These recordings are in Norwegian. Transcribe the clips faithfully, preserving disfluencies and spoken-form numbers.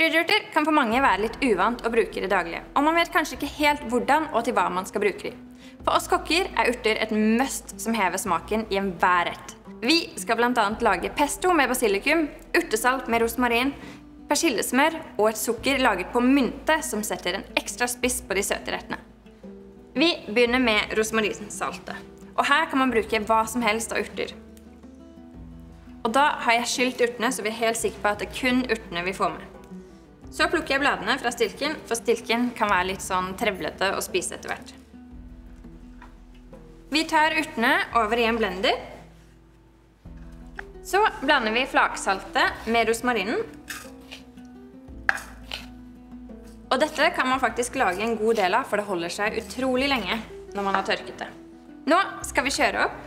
Krydderurter kan for mange være litt uvant å bruke i det daglige, og man vet kanskje ikke helt hvordan og til hva man skal bruke dem. For oss kokker er urter et must som hever smaken i enhver rett. Vi skal blant annet lage pesto med basilikum, urtesalt med rosmarin, persillesmør og et sukker laget på mynte som setter en ekstra spiss på de søte rettene. Vi begynner med rosmarinsaltet, og her kan man bruke hva som helst av urter. Og da har jeg skylt urtene, så vi er helt sikre på at det er kun urtene vi får med. Så plukker jeg bladene fra stilken, for stilken kan være litt sånn trevlete å spise etter hvert. Vi tar urtene over i en blender. Så blander vi flaksaltet med rosmarinen. Og dette kan man faktisk lage en god del av, for det holder seg utrolig lenge når man har tørket det. Nå skal vi kjøre opp.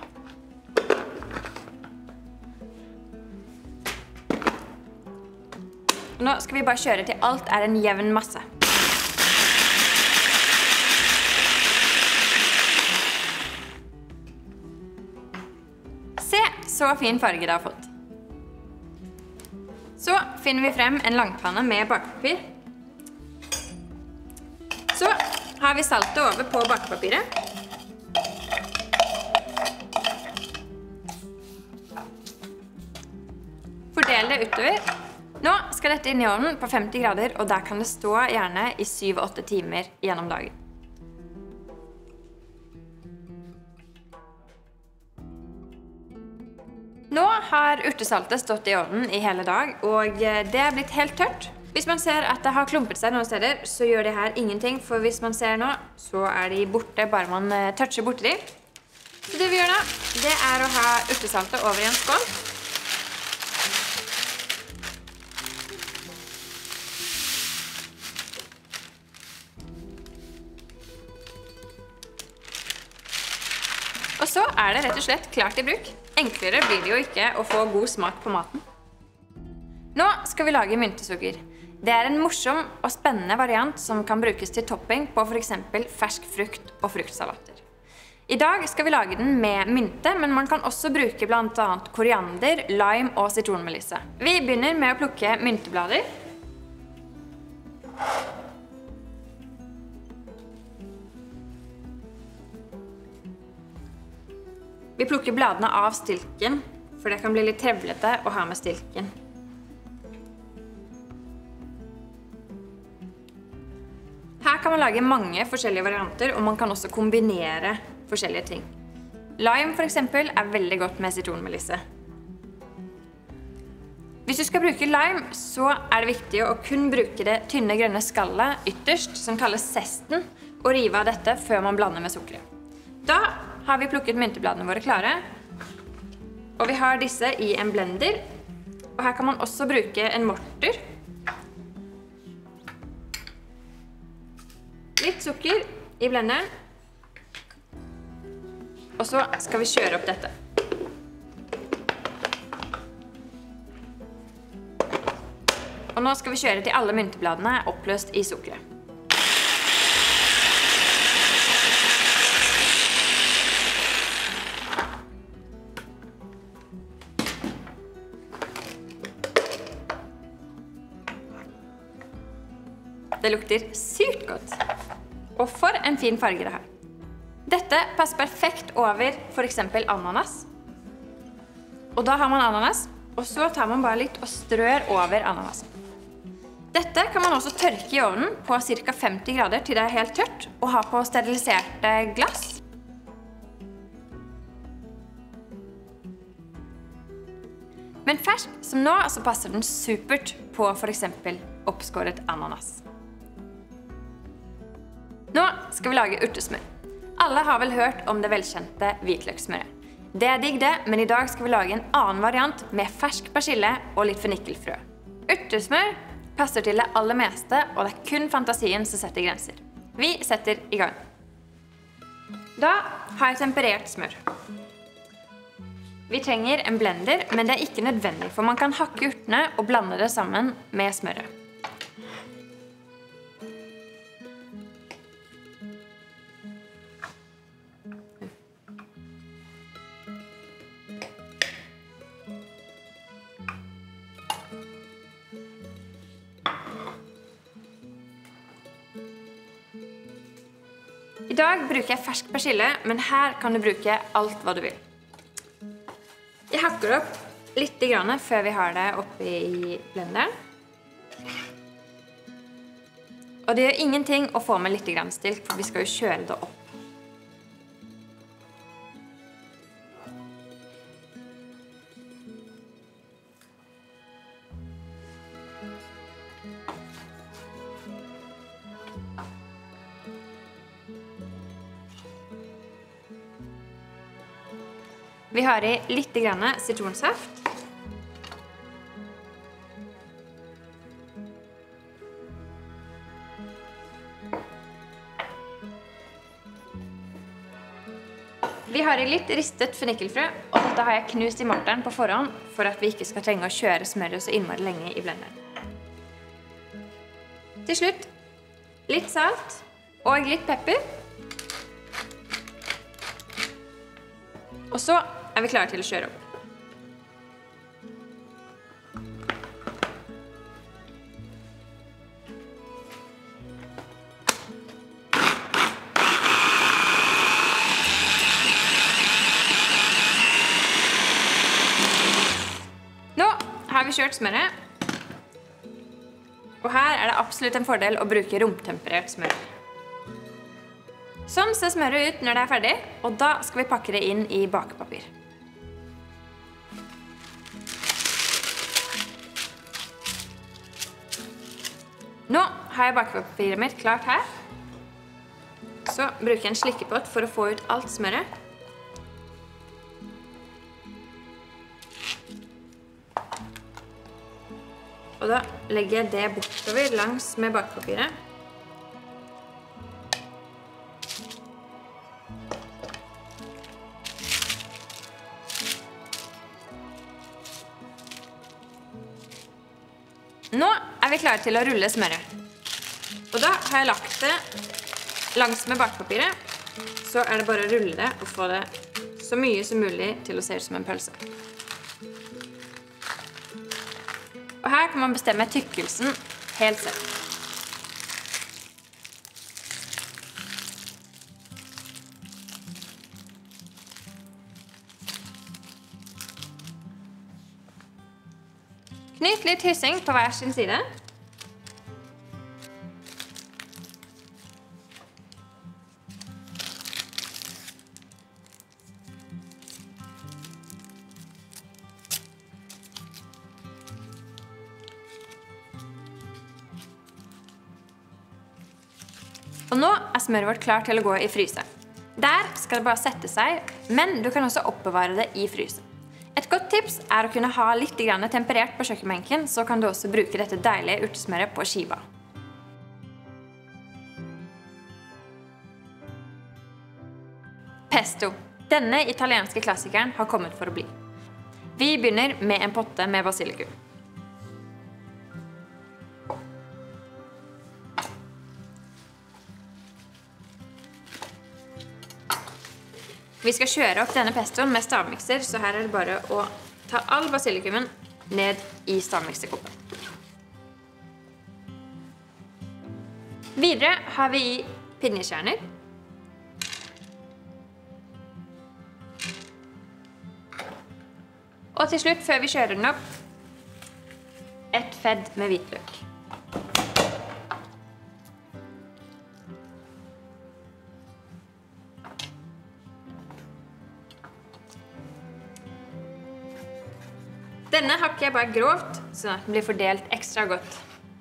Nå skal vi bare kjøre til alt er en jevn masse. Se, så fin farge det har fått. Så finner vi frem en langpanne med bakepapir. Så har vi saltet over på bakepapiret. Fordel det utover. Nå skal dette inn i ovnen på femti grader, og der kan det stå gjerne i syv til åtte timer gjennom dagen. Nå har urtesaltet stått i ovnen i hele dag, og det er blitt helt tørt. Hvis man ser at det har klumpet seg noen steder, så gjør det her ingenting, for hvis man ser nå, så er de borte bare man toucher borti de. Så det vi gjør da, det er å ha urtesaltet over i en skål. Og så er det rett og slett klart i bruk. Enklere blir det jo ikke å få god smak på maten. Nå skal vi lage myntesukker. Det er en morsom og spennende variant som kan brukes til topping på for eksempel fersk frukt og fruktsalater. I dag skal vi lage den med mynte, men man kan også bruke blant annet koriander, lime og sitronmelisse. Vi begynner med å plukke mynteblader. Vi plukker bladene av stilken, for det kan bli litt trevlete å ha med stilken. Her kan man lage mange forskjellige varianter, og man kan også kombinere forskjellige ting. Lime for eksempel er veldig godt med sitronmelisse. Hvis du skal bruke lime, så er det viktig å kun bruke det tynne grønne skallet ytterst, som kalles zesten, og rive av dette før man blander med sukkeret. Da har vi plukket myntebladene våre klare, og vi har disse i en blender, og her kan man også bruke en morter. Litt sukker i blenderen, og så skal vi kjøre opp dette. Og nå skal vi kjøre til alle myntebladene er oppløst i sukkeret. Det lukter sykt godt. Og for en fin farge det har. Dette passer perfekt over for eksempel ananas. Og da har man ananas, og så tar man bare litt og strør over ananasen. Dette kan man også tørke i ovnen på ca femti grader til det er helt tørt, og ha på steriliserte glass. Men fersk som nå, så passer den supert på for eksempel oppskåret ananas. Nå skal vi lage urtesmør. Alle har vel hørt om det velkjente hvitløkssmøret. Det er digg det, men i dag skal vi lage en annen variant med fersk persille og litt fennikelfrø. Urtesmør passer til det aller meste, og det er kun fantasien som setter grenser. Vi setter i gang. Da har jeg temperert smør. Vi trenger en blender, men det er ikke nødvendig, for man kan hakke urtene og blande det sammen med smøret. I dag bruker jeg fersk persille, men her kan du bruke alt hva du vil. Jeg hakker opp litt grann før vi har det oppi i blenderen. Og det gjør ingenting å få med litt grann stilk, for vi skal jo kjøre det opp. Vi har i litt grann sitronsaft. Vi har i litt ristet fennikelfrø, og dette har jeg knust i morteren på forhånd for at vi ikke skal trenge å kjøre smøret så innmari lenge i blenderen. Til slutt, litt salt og litt pepper. Og så er vi klare til å kjøre opp. Nå har vi kjørt smøret. Og her er det absolutt en fordel å bruke romtemperert smør. Sånn ser smøret ut når det er ferdig, og da skal vi pakke det inn i bakepapir. Nå har jeg bakepapiret mitt klart her. Så bruker jeg en slikkepott for å få ut alt smøret. Og da legger jeg det bortover langs med bakepapiret. Nå er vi klare til å rulle smøret. Og da har jeg lagt det langs med bakepapiret. Så er det bare å rulle det og få det så mye som mulig til å se ut som en pølse. Og her kan man bestemme tykkelsen helt selv. Knyt litt hyssing på hver sin side. Og nå er smøret vårt klart til å gå i fryse. Der skal det bare sette seg, men du kan også oppbevare det i frysen. Et godt tips er å kunne ha litt temperert på kjøkkenbenken, så kan du også bruke dette deilige urtesmøret på skiva. Pesto. Denne italienske klassikeren har kommet for å bli. Vi begynner med en potte med basilikum. Vi skal kjøre opp denne pestoen med stavmikser, så her er det bare å ta all basilikumen ned i stavmikserkoppen. Videre har vi i pinjekjerner. Og til slutt, før vi kjører den opp, et fedd med hvitløk. Denne hakker jeg bare grovt, sånn at den blir fordelt ekstra godt.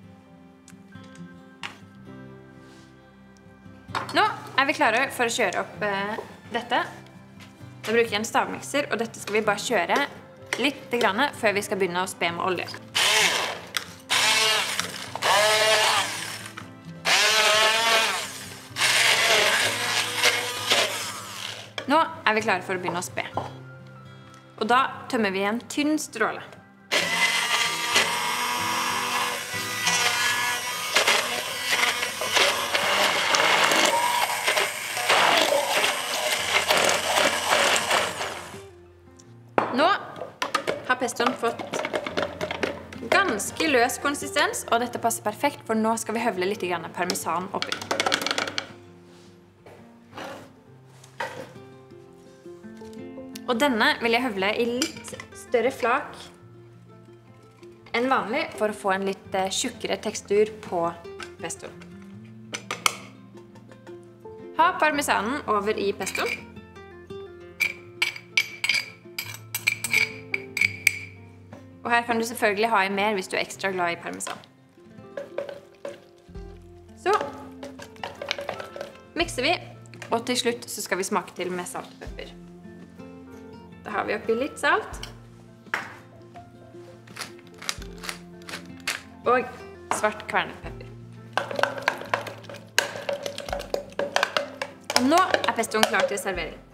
Nå er vi klare for å kjøre opp eh, dette. Da bruker jeg en stavmikser, og dette skal vi bare kjøre litt grann før vi skal begynne å spe med olje. Nå er vi klare for å begynne å spe. Og da tømmer vi en tynn stråle. Nå har pestoen fått ganske løs konsistens, og dette passer perfekt, for nå skal vi høvle litt grann parmesan oppi. Og denne vil jeg høvle i litt større flak enn vanlig for å få en litt tjukkere tekstur på pestoen. Ha parmesanen over i pestoen. Og her kan du selvfølgelig ha i mer hvis du er ekstra glad i parmesan. Så mikser vi, og til slutt så skal vi smake til med salt og pepper. Da har vi oppi litt salt. Og svart kvernet pepper. Og nå er pestoen klar til servering.